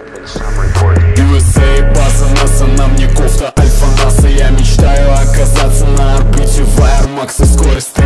USA, база НАСА, на мне кофта Альфа НАСА. Я мечтаю оказаться на орбите в Air Max и скорость